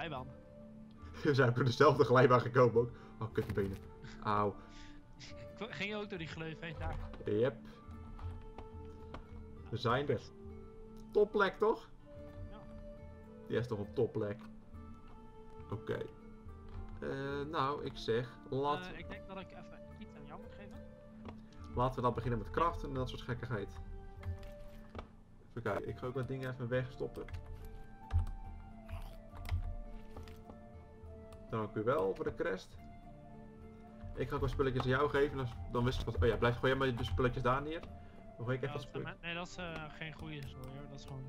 glijbaan. We zijn door dezelfde glijbaan gekomen ook. Oh, kutbenen. Auw. Ging je ook door die gleuf heen daar? Yep. We zijn er. Topplek toch? Ja. Die is toch een topplek. Oké. Nou, ik zeg, Ik denk dat ik even iets aan jou moet geven. laten we dan beginnen met craften en dat soort gekkigheid. Even kijken, ik ga ook wat dingen even wegstoppen. Dank u wel voor de crest. Ik ga ook wat spulletjes aan jou geven, dan wist ik wat. Oh ja, blijf gewoon jij maar de spulletjes daar neer. Dan ga ik even wat spulletjes. Nee, dat is geen goede story hoor. Dat is gewoon...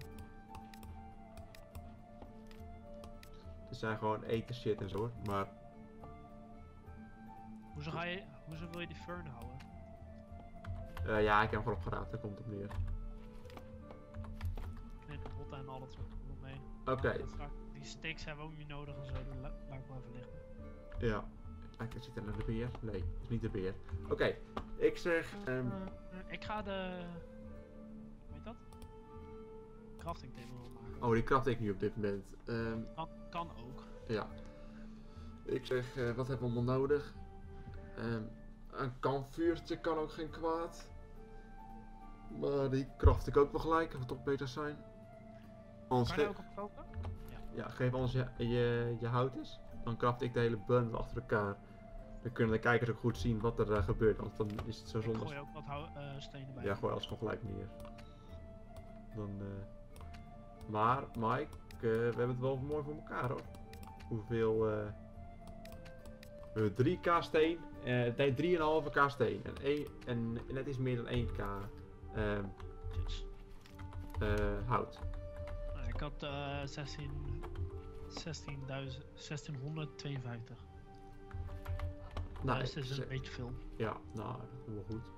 Het zijn gewoon eten shit en zo hoor, maar... Hoezo wil je die fern houden? Ja, ik heb hem gewoon opgeraapt, daar komt het op neer. Knip de botten en al dat soort dingen mee. Oké. Die sticks hebben we ook niet nodig en zo, dus laat ik wel even liggen. Ja. Ik zit er naar de beer? Nee, het is niet de beer. Oké, ik zeg... Ik ga de... Hoe heet dat? Crafting table maken. Oh, die kracht ik nu op dit moment. Kan ook. Ja. Ik zeg, wat hebben we allemaal nodig? Een kampvuurtje kan ook geen kwaad. Maar die kracht ik ook wel gelijk, dat we toch beter zijn. Anders Kan je ook op koken? Ja, geef ons je hout eens. Dan kracht ik de hele bundel achter elkaar. Dan kunnen de kijkers ook goed zien wat er gebeurt, want dan is het zo zonde. Gooi je ook wat stenen bij. Ja, gooi alles gewoon gelijk neer. Dan, Maar, Mike, we hebben het wel mooi voor elkaar hoor. Hoeveel, 3k steen, nee 3,5k steen. En net iets meer dan 1k hout. Ik had 1652. Nou, dus dat is een beetje veel. Ja, nou, dat is wel goed.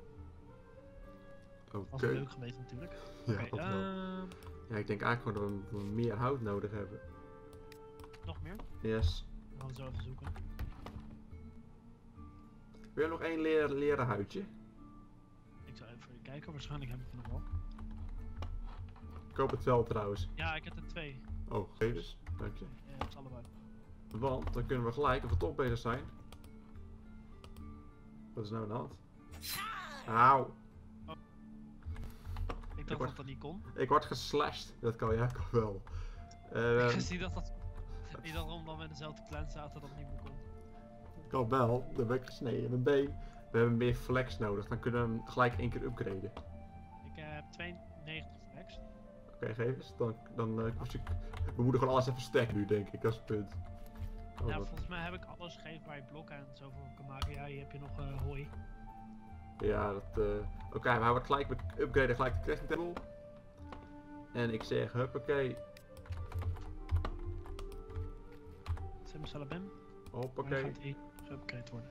Oké. Was leuk geweest natuurlijk. Ja, Oké, dat wel. Ja, ik denk eigenlijk gewoon dat we meer hout nodig hebben. Nog meer? Yes. Dan gaan we zo even zoeken. Wil je nog één leren huidje? Ik zal even voor je kijken, waarschijnlijk heb ik er nog wel. Ik hoop het wel trouwens. Ja, ik heb er 2. Oh, geef eens. Dank je. Ja, dat is allebei. Want dan kunnen we gelijk, als we toch bezig zijn. Wat is nou aan de hand? Auw. Ik dacht dat niet kon. Ik word geslashed. Dat kan jij ook wel. Ik zie dat niet dat omdat we in dezelfde clan zaten dat het niet meer kon. Kan wel. Dan ben ik gesneden in mijn been. We hebben meer flex nodig. Dan kunnen we hem gelijk 1 keer upgraden. Ik heb 92 flex. Oké, geef eens. We moeten gewoon alles even stacken nu, denk ik. Dat is het punt. Oh, Ja, wat... volgens mij heb ik alles gegeven waar je blokken en zo voor kan maken. Ja, hier heb je nog hooi. Ja, dat... Oké, we houden gelijk, we upgraden gelijk de crafting table. En ik zeg, huppakee. Simsalabim. Hoppakee. Gaat één geüpgrade worden.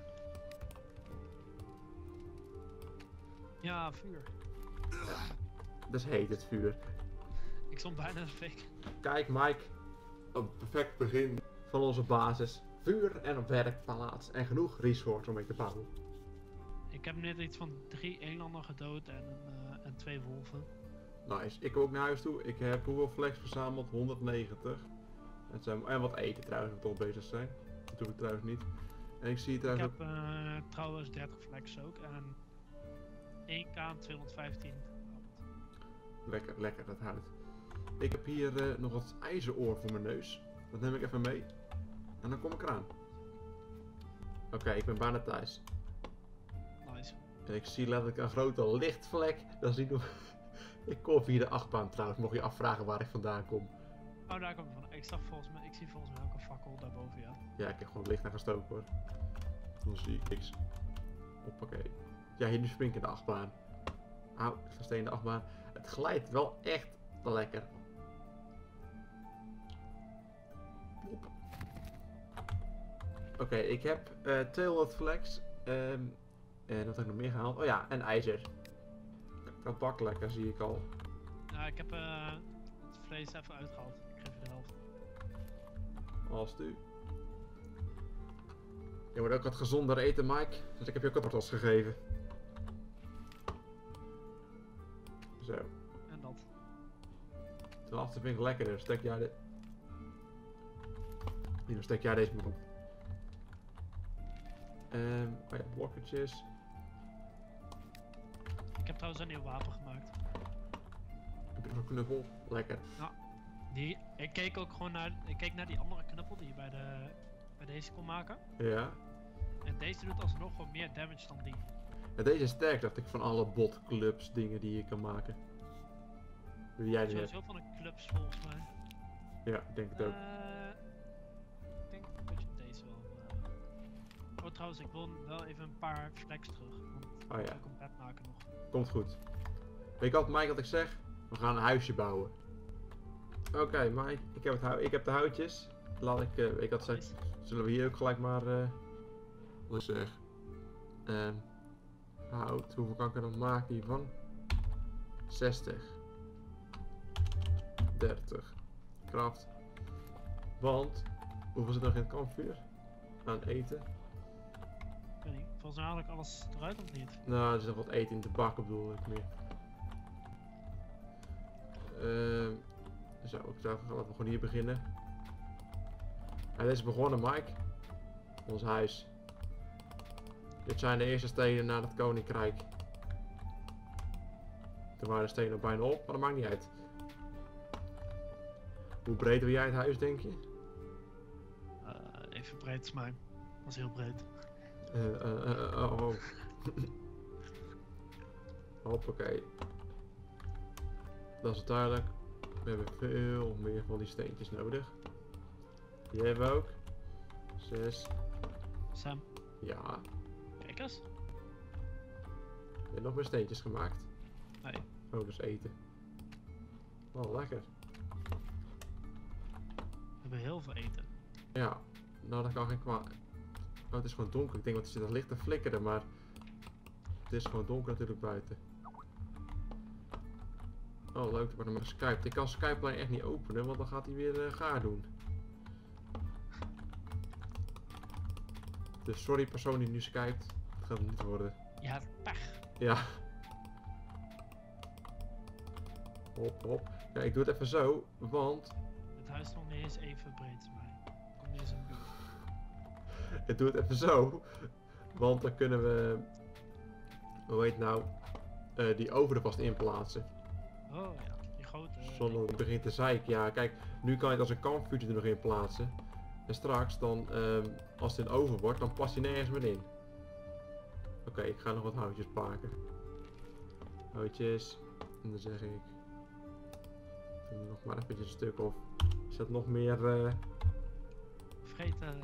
Ja, vuur. Ja, dat is heet, het vuur. Ik stond bijna een fake. Kijk, Mike. Een perfect begin van onze basis. Vuur en op werkplaats. En genoeg resources om mee te bouwen. Ik heb net iets van 3 elanden gedood en 2 wolven. Nice. Ik ook naar huis toe. Ik heb hoeveel flex verzameld? 190. En wat eten trouwens, we toch bezig zijn. Dat doe ik trouwens niet. En ik zie Ik trouwens heb trouwens 30 flex ook en 1k en 215. Lekker, dat hout. Ik heb hier nog wat ijzeroor voor mijn neus. Dat neem ik even mee. En dan kom ik eraan. Oké, ik ben bijna thuis. Nice. En ik zie letterlijk een grote lichtvlek. Dat is niet nog... Ik kom via de achtbaan trouwens, mocht je afvragen waar ik vandaan kom. Oh, daar kom ik van. Ik zie volgens mij ook een fakkel daarboven, ja. Ja, ik heb gewoon het licht naar gestoken hoor. Dan zie ik niks. Hoppakee. Ja, hier nu spring ik in de achtbaan. Auw, ik sta in de achtbaan. Het glijdt wel echt lekker. Oké, ik heb 200 flex. En wat heb ik nog meer gehaald? Oh ja, en ijzer. Dat bakt lekker, zie ik al. Nou, ik heb het vlees even uitgehaald. Ik geef je de helft. Als u. Je moet ook wat gezonder eten, Mike. Dus ik heb je ook wat wortels gegeven. Zo. En dat. De laatste vind ik lekkerder. Stek jij de... Hier, dan steek jij deze maar op. Oh ja, blokkertjes. Ik heb trouwens een nieuw wapen gemaakt. Heb je nog een knuppel? Lekker. Ik keek ook gewoon naar die andere knuppel die je bij deze kon maken. Ja. En deze doet alsnog gewoon meer damage dan die. Ja, deze is sterk, dacht ik, van alle botclubs dingen die je kan maken. Die jij niet hebt. Sowieso van de clubs volgens mij. Ja, ik denk het ook. Ik denk dat je deze wel... Oh trouwens, ik wil wel even een paar flex terug. Want Oh ja. ik wil een bed maken nog. Komt goed. Weet je wat, Mike, wat ik zeg? We gaan een huisje bouwen. Oké, Mike, ik heb de houtjes. Laat ik had gezegd, zullen we hier ook gelijk maar... Wat ik zeg? Hout, hoeveel kan ik er dan maken hiervan? 60. 30. Kracht. Want, hoeveel zit er nog in het kampvuur? Aan eten? Ik weet niet, volgens mij haal ik alles eruit of niet? Nou, er is nog wat eten in de bakken, bedoel ik meer. Zo, ik zou laten we gewoon hier beginnen. Hij is begonnen, Mike. Ons huis. Dit zijn de eerste stenen naar het koninkrijk. Toen waren de stenen bijna op, maar dat maakt niet uit. Hoe breed wil jij het huis, denk je? Even breed is mijn. Dat is heel breed. Oh. Hoppakee. Dat is duidelijk. We hebben veel meer van die steentjes nodig. Die hebben we ook. 6. Sam, Ja. kijk eens. Je hebt nog meer steentjes gemaakt. Nee. Oh, dus eten. Oh, lekker. We hebben heel veel eten. Ja, nou dat kan geen kwaad. Oh, het is gewoon donker. Ik denk dat er zit licht te flikkeren, maar het is gewoon donker natuurlijk buiten. Oh, leuk, er wordt nog Skype. Ik kan Skype alleen echt niet openen, want dan gaat hij weer gaar doen. Dus sorry persoon die nu skypt, het gaat het niet worden. Ja, pech. Ja. Hop, hop. Ja, ik doe het even zo, want Het huis is nog niet eens even breed als mij. Kom niet eens in de buurt. ik doe het even zo, want dan kunnen we, hoe heet het nou, die oven er vast in plaatsen. Oh ja, die grote. Zonder het begint te zeiken. Ja, kijk, nu kan je het als een kampvuurtje er nog in plaatsen. En straks dan, als het in oven wordt, dan past hij nergens meer in. Oké, ik ga nog wat houtjes pakken. Houtjes. En dan zeg ik... Doe nog maar eventjes een stuk of... Zet nog meer... Vergeten.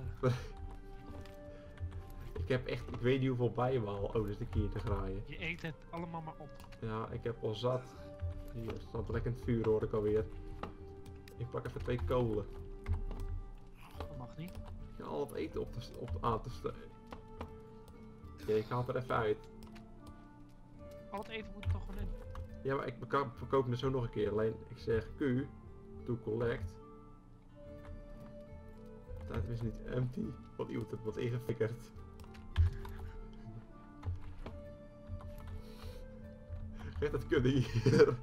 Ik heb echt... Ik weet niet hoeveel bij me al. Oh, dus ik hier te graaien. Je eet het allemaal maar op. Ja, ik heb al zat. Hier staat lekker in het vuur, hoor ik alweer. Ik pak even 2 kolen. Dat mag niet. Ja, al het eten aan te steken. Ja, ik haal het er even uit. Al het eten moet er toch gewoon in. Ja, maar ik verkoop hem er zo nog een keer. Alleen, ik zeg Q, to collect. Dat is niet empty. Want iemand heeft wat ingefikkerd. Geef dat kunnen hier.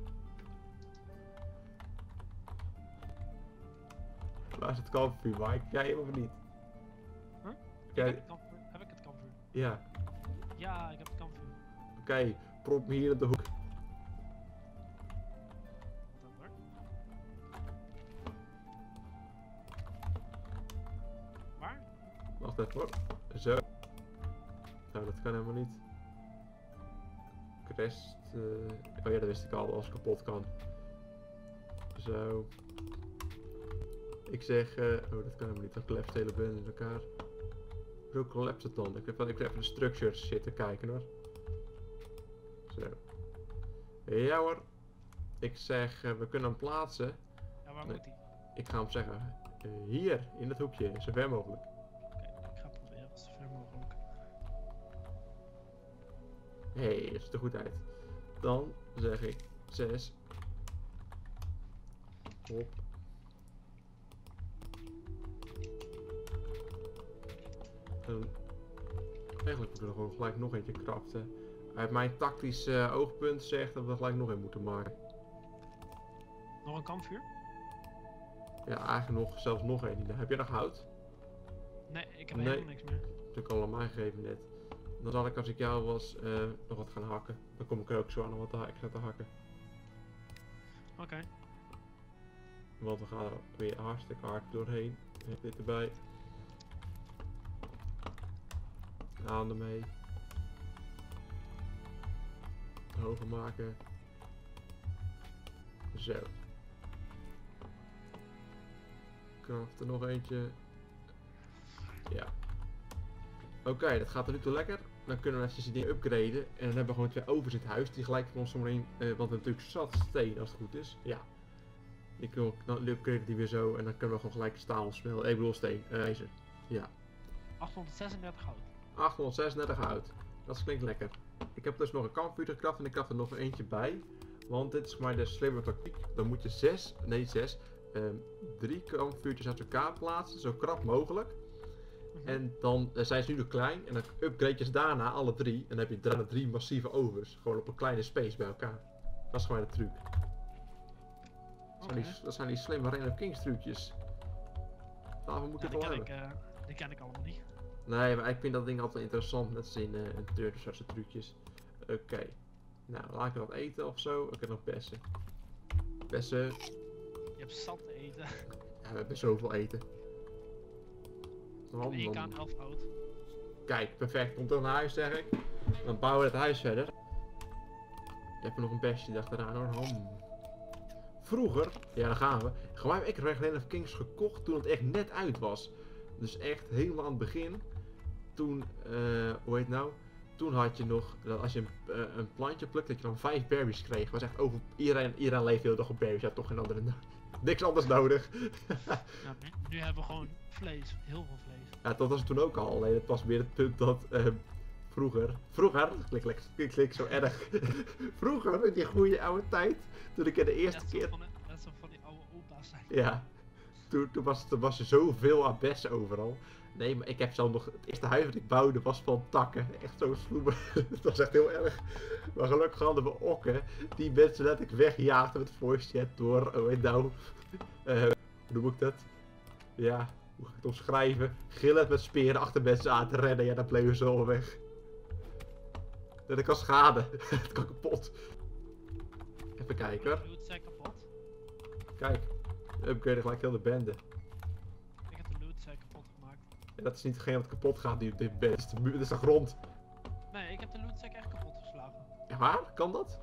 Waar is het kampvuur, Mike? Jij hem of niet? Huh? Jij... Heb ik het kampvuur? Ja. Ja, ik heb het kampvuur. Oké, prop me hier op de hoek. Dat hoor. Waar? Wacht even hoor. Zo. Nou, dat kan helemaal niet. Crest. Oh ja, dat wist ik al als het kapot kan. Zo. Ik zeg. Oh, dat kan helemaal niet. Dan klept het hele band in elkaar. Hoe klept het dan? Ik heb even de structures zitten kijken hoor. Zo. Ja hoor. Ik zeg, we kunnen hem plaatsen. Ja, waar Nee. moet hij? Ik ga hem zeggen. Hier, in het hoekje, zo ver mogelijk. Oké, ik ga proberen zo ver mogelijk. Hé, dat ziet er goed uit. Dan zeg ik 6. Hop. En eigenlijk moeten we er gewoon gelijk nog eentje craften. Uit mijn tactisch oogpunt zegt dat we er gelijk nog een moeten maken. Nog een kampvuur? Ja, eigenlijk zelfs nog één. Heb je nog hout? Nee, ik heb Nee. helemaal niks meer. Dat heb ik allemaal gegeven net. Dan zal ik als ik jou was nog wat gaan hakken. Dan kom ik er ook zo aan om wat extra te hakken. Oké. Want we gaan er weer hartstikke hard doorheen. Ik heb dit erbij. Aan ermee. Hoger maken. Zo. Kraft er nog eentje. Ja. Oké, dat gaat er nu toe lekker. Dan kunnen we eventjes die dingen upgraden. En dan hebben we gewoon 2 ovens in het huis. Die gelijk van ons zometeen, want we hebben natuurlijk zat steen als het goed is. Ja. Die kunnen we, dan upgraden die weer zo. En dan kunnen we gewoon gelijk staal smelten. Ik bedoel steen, ijzer. Ja. 836 goud. 836 hout. Dat klinkt lekker. Ik heb dus nog een kampvuur gekraft en ik kraft er nog eentje bij. Want dit is maar de slimme tactiek. Dan moet je 3 kampvuurtjes uit elkaar plaatsen, zo krap mogelijk. En dan zijn ze nu nog klein en dan upgrade je ze daarna alle 3. En dan heb je daarna 3 massieve ovens. Gewoon op een kleine space bij elkaar. Dat is gewoon de truc. Dat zijn die slimme Reign of Kings trucjes. Daarvoor moet je het wel hebben. Die ken ik allemaal niet. Nee, maar ik vind dat ding altijd interessant. Net als in een Turtle soort trucjes. Oké. Nou, laat ik wat eten of zo. Ik heb nog bessen. Bessen. Je hebt zat te eten. Ja, we hebben zoveel eten. En je kan 11 hout. Kijk, perfect. Komt er een huis, zeg ik. Dan bouwen we het huis verder. Je hebt nog een bestje achteraan hoor. Vroeger, ja daar gaan we. Gewoon heb ik Reign of Kings gekocht toen het echt net uit was. Dus echt helemaal aan het begin. Toen, hoe heet het nou? Toen had je nog, dat als je een plantje plukt, dat je dan 5 berries kreeg. Dat was echt over, iedereen leeft heel dag op berries. Ja, toch geen andere, niks anders nodig. Ja, nu hebben we gewoon vlees, heel veel vlees. Ja, dat was het toen ook al. Alleen het was weer het punt dat vroeger, klik zo erg. Vroeger, in die goede oude tijd, toen ik er de eerste keer... Dat zou van die oude opa's zijn. Ja, toen was er zoveel aan bessen overal. Nee, maar ik heb zo nog, het eerste huis wat ik bouwde was van takken. Echt zo sloemen. Dat was echt heel erg. Maar gelukkig hadden we okken die mensen letterlijk wegjaagden met voice chat door, hoe heet nou, hoe noem ik dat? Ja, hoe ga ik het omschrijven? Gillend met speren achter mensen aan te rennen. Ja, dan bleven ze al weg. Dat kan schade. Het kan kapot. Even kijken hoor. Doe het zij kapot. Kijk, upgrade gelijk heel de bende. Ik heb de loot zij kapot gemaakt. Ja, dat is niet hetgeen wat kapot gaat, die bende. Dat is de grond. Nee, ik heb de loot echt kapot geslagen. Ja, waar? Kan dat?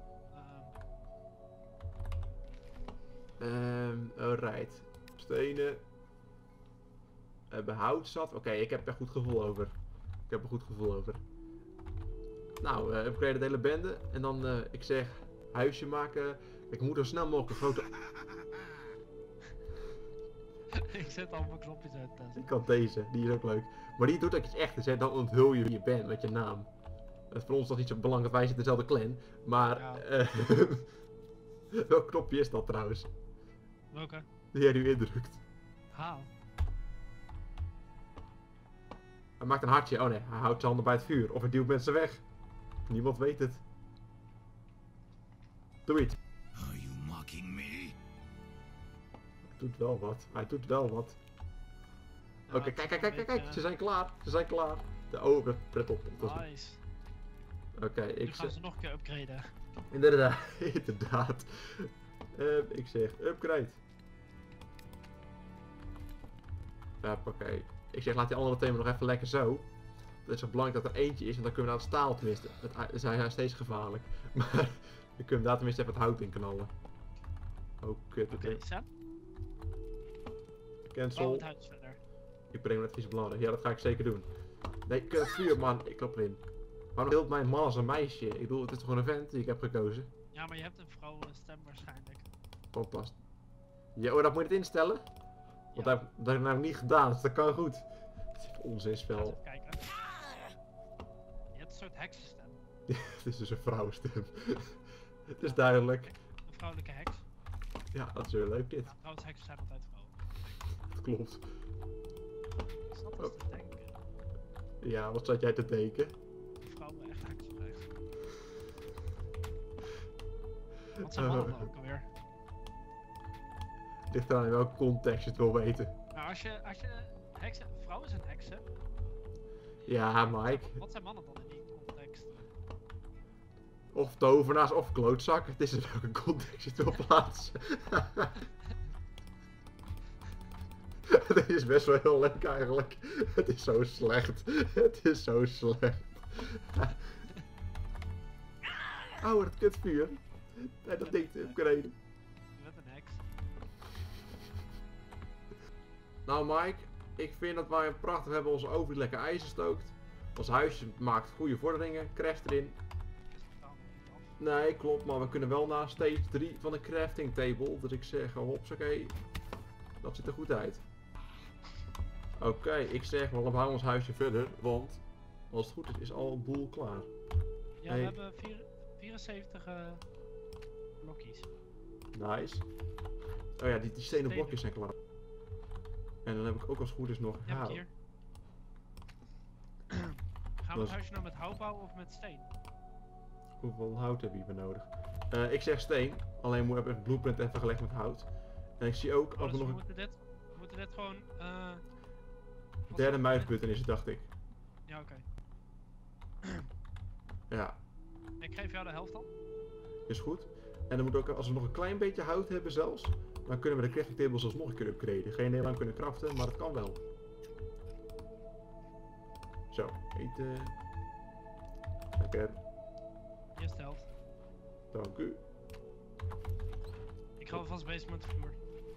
Alright. Stenen. We hebben hout zat. Oké, ik heb er goed gevoel over. Nou, upgrade de hele bende. En dan, ik zeg, huisje maken. Ik moet zo snel mogelijk een grote... Ik zet al mijn knopjes uit te testen. Ik kan deze, die is ook leuk. Maar die doet dat je echt is, hè? Dan onthul je wie je bent met je naam. Dat is voor ons toch niet zo belangrijk, wij zitten dezelfde clan. Maar, Ja. welk knopje is dat trouwens? Welke? Die jij nu indrukt. Haal. Hij maakt een hartje. Oh nee, hij houdt zijn handen bij het vuur. Of hij duwt mensen weg. Niemand weet het. Doe iets. Are you mocking me? Hij doet wel wat. Ja, Oké, het is kijk. een beetje- Ze zijn klaar. Pret op. Nice. Oké, Nu ik gaan zeg... ze nog een keer upgraden. Inderdaad. Ik zeg upgrade. Oké. Ik zeg laat die andere thema nog even lekker zo. Het is zo belangrijk dat er eentje is, en dan kunnen we naar het staal tenminste. Hij is steeds gevaarlijk. Maar dan kunnen we daar tenminste even het hout in knallen. Oh kut. Oké, Sam. Bouw Cancel. het huis verder. Ik breng net iets belangrijk. Ja, dat ga ik zeker doen. Nee, kut vuur man. Ik klap erin. Waarom hield mijn man als een meisje? Ik bedoel, het is toch een event die ik heb gekozen? Ja, maar je hebt een vrouwenstem waarschijnlijk. Fantastisch. Ja, oh, dat moet je het instellen? Want dat heb ik nou niet gedaan, dus dat kan goed. Het is een onzinspel. Even kijken. Je hebt een soort heksenstem. Het is dus een vrouwenstem. Het is duidelijk. Een vrouwelijke heks. Ja, dat is heel leuk dit. Ja, trouwens, heksen zijn altijd vrouwen. Dat klopt. Ik zat eens te denken. Ja, wat zat jij te denken? Vrouwen echt heksen zijn. Wat zijn mannen dan ook alweer? Ligt eraan in welke context je het wil weten. Nou, als je heksen, vrouw is een heks, hè? Ja, Mike. Wat zijn mannen dan in die context? Of tovenaars of klootzak. Het is in welke context je het wil plaatsen. Dit is best wel heel leuk eigenlijk. Het is zo slecht. Het is zo slecht. Oh, het kutvuur. Nee, dat ding te upgraden. Je bent een heks. Nou Mike, ik vind dat wij een prachtig hebben onze oven lekker ijzer stookt. Ons huisje maakt goede vorderingen, craft erin. Is totaal nog niet af. Nee, klopt, maar we kunnen wel naar stage 3 van de crafting table. Dus ik zeg, hopsakee, dat ziet er goed uit. Oké, ik zeg, we bouwen ons huisje verder, want als het goed is, is al een boel klaar. Ja, Hey. we hebben 74 blokjes. Nice. Oh ja, die stenen blokjes zijn klaar. En dan heb ik ook als het goed is nog Die heb ik hout. hier. Gaan we Dat het is- huisje nou met hout bouwen of met steen? Hoeveel hout heb je hierbij nodig? Ik zeg steen, alleen moet ik het blueprint even gelegd met hout. En ik zie ook, Oh, als dus we we nog moeten dit gewoon... een derde muisbutton is het, dacht ik. Ja, oké. Ja, Ik geef jou de helft dan. is goed. En dan moet ook, als we nog een klein beetje hout hebben zelfs, dan kunnen we de crafting tables alsnog een keer upgraden. Geen heel lang kunnen craften, maar het kan wel. Zo, eten. Lekker, Hier is de helft. dank u. Ik ga alvast bezig met de vloer.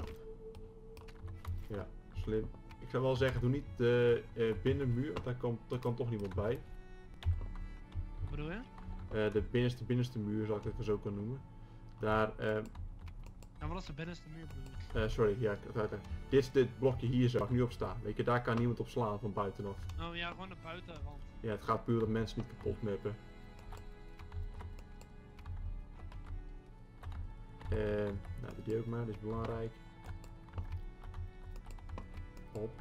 Ja, slim. Ik zou wel zeggen, doe niet de binnenmuur, want daar kan toch niemand bij. Wat bedoel je? De binnenste muur, zal ik het even zo kunnen noemen. Daar, Nou, wat is de binnenste muur bedoel ik? sorry, ja, ik had het uitleggen. Dit is dit blokje hier zo, waar ik nu op sta. Weet je, daar kan niemand op slaan van buitenaf. Oh ja, gewoon de buitenrand. Ja, het gaat puur dat mensen niet kapot mappen. Nou, die ook maar, dat is belangrijk. Hop.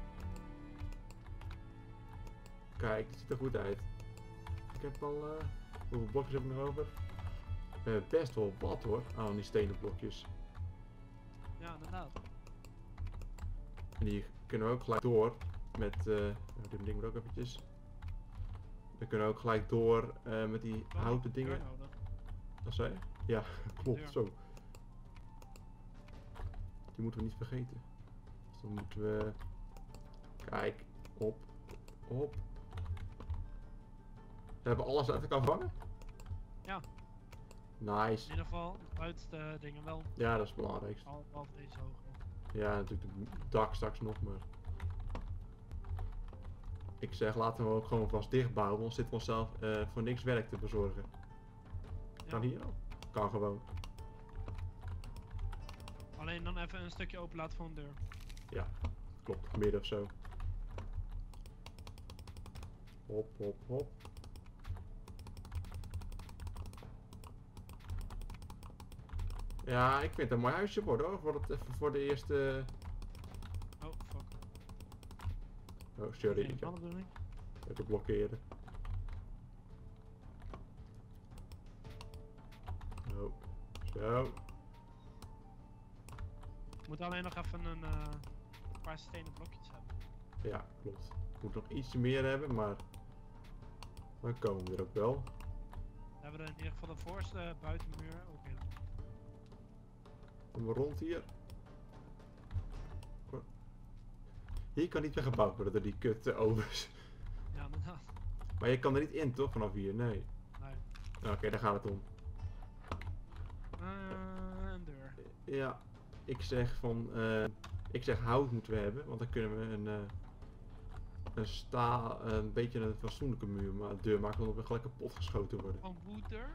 Kijk, het ziet er goed uit. Ik heb al, hoeveel blokjes heb ik nog over? Best wel wat hoor, aan die stenen blokjes. Ja, inderdaad. En die kunnen we ook gelijk door met, dit ding moet ook eventjes. We kunnen ook gelijk door met die houten Deur dingen. nodig. Dat zei je? Ja, klopt, Deur. zo. Die moeten we niet vergeten. Dus dan moeten we... Kijk, op, op. Hebben we alles uit elkaar vangen? Ja. In Nice. ieder geval, de buitenste dingen wel. Ja, dat is het belangrijkste. Al deze hoog nog. Ja, natuurlijk het dak straks nog, maar... Ik zeg, laten we ook gewoon vast dicht bouwen, want zitten we onszelf voor niks werk te bezorgen. Kan Ja. hier ook. Kan gewoon. Alleen dan even een stukje open laten voor een deur. Ja, klopt. Midden of zo. Hop, hop, hop. Ja, ik vind het een mooi huisje worden hoor. Even voor de eerste... Oh, fuck. Oh, sorry. Geen Ik heb mannen bedoel ik? het blokkeren. Oh, zo. We moeten alleen nog even een paar stenen blokjes hebben. Ja, klopt. Ik moet nog ietsje meer hebben, maar... Dan komen we er ook wel. We hebben er in ieder geval de voorste buitenmuur ook in. Kom maar rond hier. Hier kan niet meer gebouwd worden door die kut overs. Ja, inderdaad. Maar je kan er niet in toch, vanaf hier? Nee. Nee. Oké, daar gaat het om. Een deur. Ja, ik zeg van... ik zeg hout moeten we hebben, want dan kunnen we een beetje een fatsoenlijke muur, maar de deur maakt dan op gelijk kapot geschoten worden. Van woeddeur.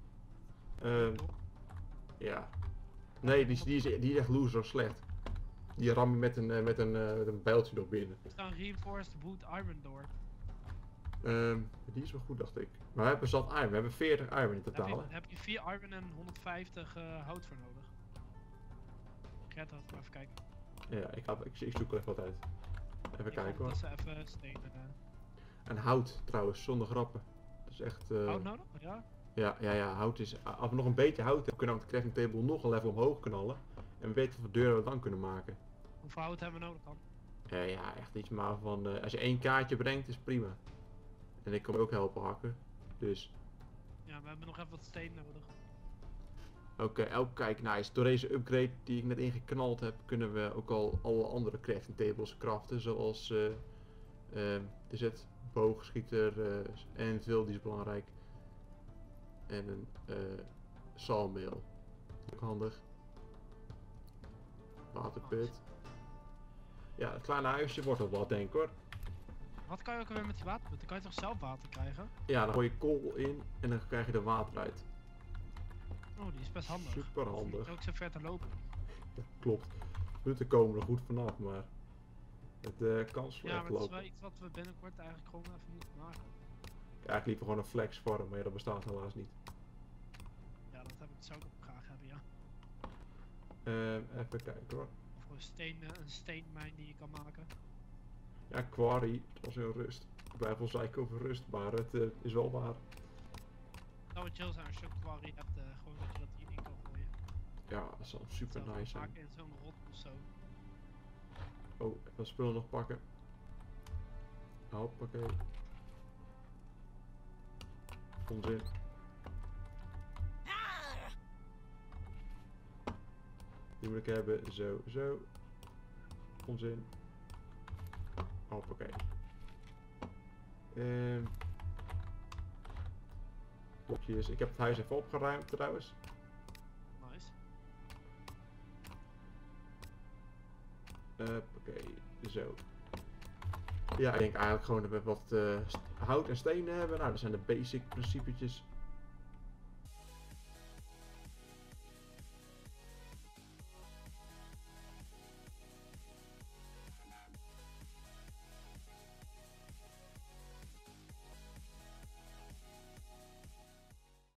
Ja. Nee, die is echt loser slecht. Die ram je met een bijltje nog binnen. Er staat een reinforced wood iron door. Die is wel goed, dacht ik. Maar we hebben zat iron. We hebben 40 iron in totaal. Hè? Heb je 4 iron en 150 hout voor nodig? Gert had maar even kijken. Ja, ik zoek er even wat uit. Even kijken hoor. Dat ze even stenen. En hout trouwens, zonder grappen. Dat is echt... Hout nodig? Ja. Ja, hout is... Als we nog een beetje hout hebben, kunnen we op de crafting table nog een level omhoog knallen. En we weten hoeveel deuren we dan kunnen maken. Hoeveel hout hebben we nodig dan? Ja, echt iets maar van, als je 1 kaartje brengt is prima. En ik kan ook helpen hakken. Dus, Ja, we hebben nog even wat steen nodig. oké, kijk, nice. Door deze upgrade die ik net ingeknald heb, kunnen we ook al alle andere crafting tables craften. Zoals, is het boogschieter en veel, die is belangrijk. En een sawmill. Ook handig. Waterput. Ja, het kleine huisje wordt wel wat, denk ik hoor. Wat kan je ook alweer met die waterput? Dan kan je toch zelf water krijgen? Ja, dan gooi je kool in en dan krijg je er water uit. Oh, die is best handig. Super handig. Hoef je ook zo ver te lopen. Ja, klopt. Punten komen er goed vanaf, maar het kan Ja, slecht maar het is wel lopen. iets wat we binnenkort eigenlijk gewoon even moeten maken. Ja, ik liever gewoon een flex farm, maar ja, dat bestaat helaas niet. Ja, dat zou ik ook graag hebben, ja. Even kijken hoor. Of een steenmijn die je kan maken. Ja, quarry, het was heel rust. Ik blijf wel zeiken over rust, maar het is wel waar. Het zou wel chill zijn als je een quarry hebt, gewoon dat je dat hierin kan gooien. Ja, dat zal super Zou nice zijn. maken in zo'n rot of zo. Oh, even spullen nog pakken. Hoppakee. Onzin. Die moet ik hebben, zo. Onzin. Hoppakee. Blokjes. Ik heb het huis even opgeruimd trouwens. Nice. Oké, zo. Ja, ik denk eigenlijk gewoon dat we wat hout en stenen hebben. Nou, dat zijn de basic principetjes.